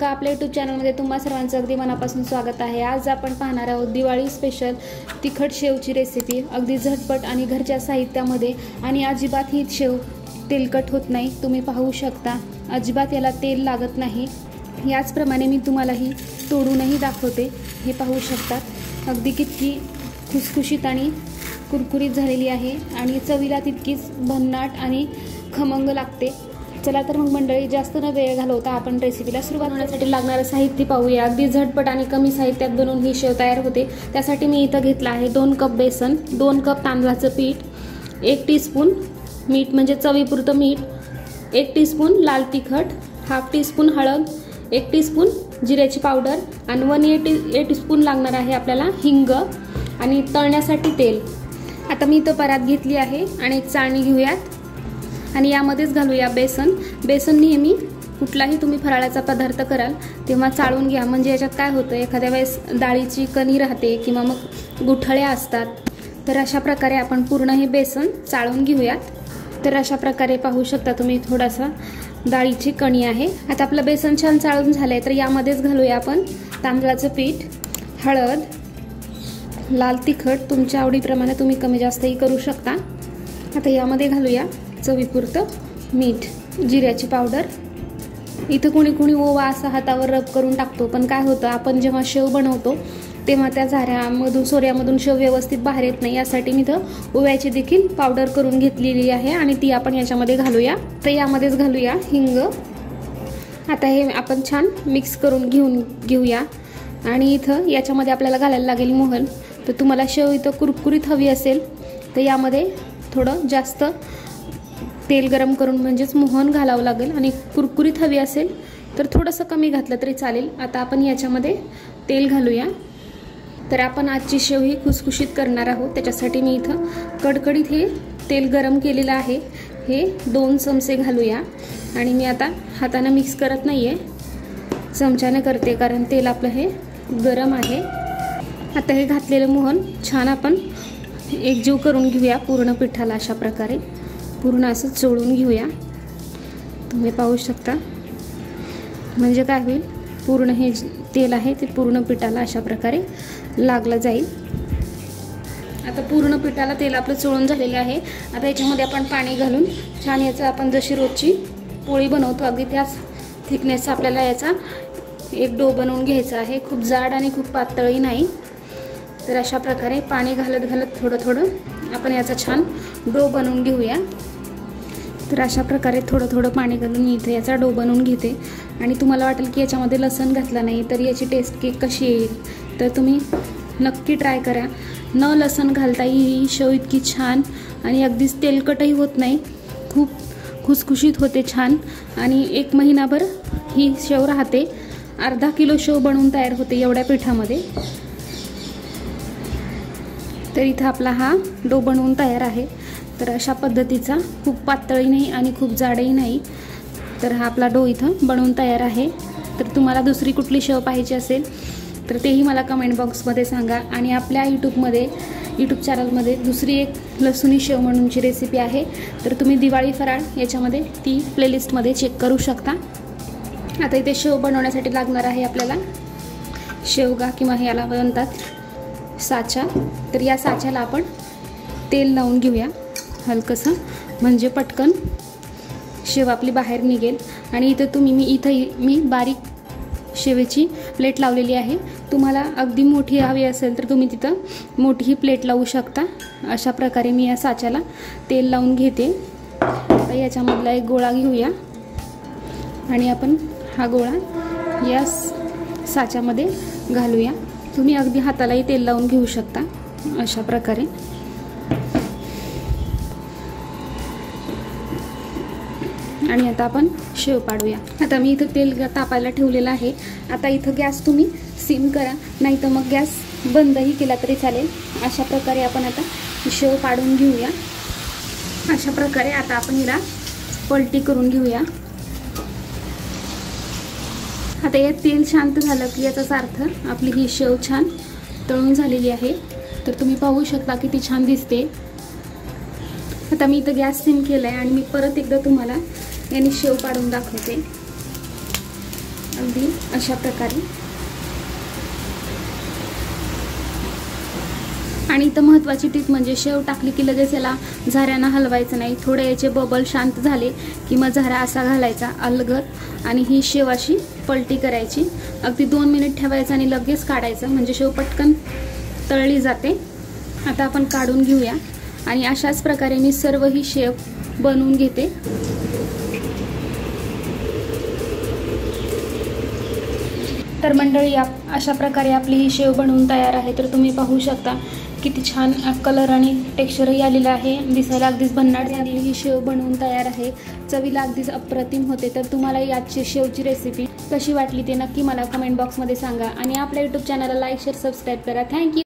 आपल्या YouTube चॅनलमध्ये तुम्हा सर्वांचं अगदी मनापासून स्वागत आहे। आज आपण पाहणार आहोत दिवाळी स्पेशल तिखट शेवची रेसिपी। अगदी झटपट आणि घरच्या साहित्यामध्ये आणि अजिबात ही शेव तेलकट होत नाही। तुम्ही पाहू शकता अजिबात याला तेल लागत नाही। याचप्रमाणे मी तुम्हाला ही तोडूनही दाखवते। हे पाहू शकतात अगदी किती खुसखुशीत आणि कुरकुरीत झालेली आहे आणि चवीला तितकीच भन्नाट आणि खमंग लागते। चला तर मग मंडळी जास्त न वेळ घालवता आपण रेसिपीला सुरुवात करण्यासाठी लागणारे साहित्य पाहूया। अगदी झटपट आणि कमी साहित्यात बनवून ही शेव तयार होते। त्यासाठी मी इथं घेतला आहे 2 कप बेसन, 2 कप तांदळाचं पीठ, 1 टीस्पून मीठ म्हणजे चवीपुरतं मीठ, 1 टीस्पून लाल तिखट, हाफ टीस्पून हळद, 1 टीस्पून जिऱ्याची पावडर आणि 1 टीस्पून लागणार आहे आपल्याला हिंग आणि तळण्यासाठी तेल। आता मी इथं परात घेतली आहे आणि एक चाळणी घेऊयात आणि यामध्येच घालूया बेसन। बेसन नेहमी कुठलाही तुम्ही फराळाचा पदार्थ कराल तेव्हा चाळून घ्या, म्हणजे याच्यात काय होतं एखाद्या वेळेस डाळीची कणी राहते किंवा मग गुठळ्या असतात, तर अशा प्रकारे आपण पूर्ण हे बेसन चाळून घेऊयात। तर अशा प्रकारे पाहू शकता तुम्ही थोडासा डाळीची कणी आहे। आता आपलं बेसन छान चाळून झालंय तर यामध्येच घालूया आपण तांदळाचं पीठ, हळद, लाल तिखट तुमच्या आवडीप्रमाणे तुम्ही कमी जास्तही करू शकता। आता यामध्ये घालूया चवीपुरतं मीठ, जिऱ्याची पावडर। इथं कोणी ओवा असा हातावर रब करून टाकतो, पण काय होतं आपण जेव्हा शेव बनवतो तेव्हा त्या झाऱ्यामधून सोऱ्यामधून शेव व्यवस्थित बाहेर येत नाही, यासाठी मी इथं ओव्याची देखील पावडर करून घेतलेली आहे आणि ती आपण याच्यामध्ये घालूया। तर यामध्येच घालूया हिंग। आता हे आपण छान मिक्स करून घेऊया आणि इथं याच्यामध्ये आपल्याला घालायला लागेल मोहन। तर तुम्हाला शेव इथं कुरकुरीत हवी असेल तर यामध्ये थोडं जास्त तेल गरम करून म्हणजेच मोहन घालावं लागेल आणि कुरकुरीत हवी असेल तर थोडंसं कमी घातलं तरी चालेल। आता आपण याच्यामध्ये तेल घालूया। तर आपण आजची शेव ही खुसखुशीत करणार आहोत, त्याच्यासाठी मी इथं कडकडीत हे तेल गरम केलेलं आहे। हे 2 चमचे घालूया आणि मी आता हाताने मिक्स करत नाही आहे, चमच्याने करते कारण तेल आपलं हे गरम आहे। आता हे घातलेलं मोहन छान आपण एकजीव करून घेऊया पूर्ण पिठाला, अशा प्रकारे पूर्ण असं चोळून घेऊया। तुम्ही पाहू शकता म्हणजे काय होईल पूर्ण हे तेल आहे ते पूर्ण पिठाला अशा प्रकारे लागलं जाईल। आता पूर्ण पिठाला तेल आपलं चोळून झालेलं आहे। आता याच्यामध्ये आपण पाणी घालून छान याचं आपण जशी रोजची पोळी बनवतो अगदी त्याच थिकनेसचा आपल्याला याचा एक डो बनवून घ्यायचा आहे। खूप जाड आणि खूप पातळही नाही। तर अशा प्रकारे पाणी घालत थोडं थोडं आपण याचा छान डो बनवून घेऊया। तर अशा प्रकारे थोडं पाणी घालून मी इथे याचा डो बनवून घेते आणि तुम्हाला वाटेल की याच्यामध्ये लसण घातलं नाही तर याची टेस्ट कशी येईल, तर तुम्ही नक्की ट्राय करा। न लसण घालता ही शेव इतकी छान आणि अगदीच तेलकटही होत नाही, खूप खुसखुशीत होते छान आणि 1 महिनाभर ही शेव राहते। अर्धा किलो शेव बनवून तयार होते एवढ्या पिठामध्ये। तर इथं आपला हा डो बनवून तयार आहे। तर अशा पद्धतीचा खूप पातळही नाही आणि खूप जाडही नाही। तर हा आपला डो इथं बनवून तयार आहे। तर तुम्हाला दुसरी कुठली शेव पाहिजे असेल तर तेही मला कमेंट बॉक्समध्ये सांगा आणि आपल्या यूट्यूब चॅनलमध्ये दुसरी एक लसुणी शेव म्हणूनची रेसिपी आहे, तर तुम्ही दिवाळी फराळ याच्यामध्ये ती प्लेलिस्टमध्ये चेक करू शकता। आता इथे शेव बनवण्यासाठी लागणार आहे आपल्याला शेवगा किंवा याला म्हणतात साचा। तर या साच्याला आपण तेल लावून घेऊया हलकंसं, म्हणजे पटकन शेव आपली बाहेर निघेल। आणि इथं मी बारीक शेवेची प्लेट लावलेली आहे। तुम्हाला अगदी मोठी हवी असेल तर तुम्ही तिथं मोठीही प्लेट लावू शकता। अशा प्रकारे मी या साच्याला तेल लावून घेते। तर याच्यामधला एक गोळा घेऊया आणि आपण हा गोळा या साच्यामध्ये घालूया। तुम्ही अगदी हातालाही तेल लावून घेऊ शकता अशा प्रकारे। आणि आता आपण शेव पाडूया। आता मी इथं तेल तापायला ठेवलेलं आहे। आता इथं गॅस तुम्ही सिम करा, नाही तर मग गॅस बंदही केला तरी चालेल। अशा प्रकारे आपण आता शेव पाडून घेऊया। अशा प्रकारे आता आपण हिला पलटी करून घेऊया। आता हे तेल शांत झालं की याचाच अर्थ आपली ही शेव छान तळून झालेली आहे। तर तुम्ही पाहू शकता किती छान दिसते। आता मी इथं गॅस सिम केलाय आणि मी परत एकदा तुम्हाला याने शेव पाडून दाखवते। अगदी अशा प्रकारे। आणि इथं महत्त्वाची टीप म्हणजे शेव टाकली की लगेच याला झाऱ्यानं हलवायचं नाही, थोडे याचे बबल शांत झाले की मग झारा असा घालायचा अलगद आणि ही शेव अशी पलटी करायची। अगदी 2 मिनिट ठेवायचं आणि लगेच काढायचं म्हणजे शेव पटकन तळली जाते। आता आपण काढून घेऊया आणि अशाच प्रकारे मी सर्व ही शेव बनवून घेते। तर मंडळी अशा प्रकारे आपली ही शेव बनवून तयार आहे। तर तुम्ही पाहू शकता किती छान कलर आणि टेक्स्चरही आलेलं आहे, दिसायला अगदीच भन्नाट झालेली ही शेव बनवून तयार आहे, चवीला अगदीच अप्रतिम होते। तर तुम्हाला याची शेवची रेसिपी कशी वाटली ते नक्की मला कमेंट बॉक्समध्ये सांगा आणि आपल्या यूट्यूब चॅनलला लाईक शेअर सबस्क्राईब करा। थँक्यू।